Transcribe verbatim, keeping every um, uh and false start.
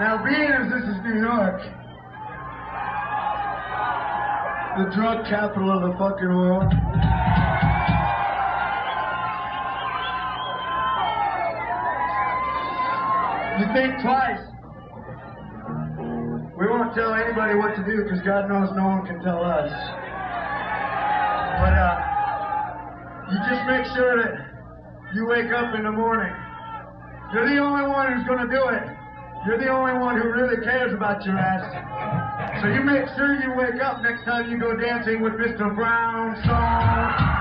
Now, being as this is New York, the drug capital of the fucking world, you think twice. We won't tell anybody what to do because God knows no one can tell us. But uh, you just make sure that you wake up in the morning. You're the only one who's going to do it. You're the only one who really cares about your ass. So you make sure you wake up next time you go dancing with Mister Brown song.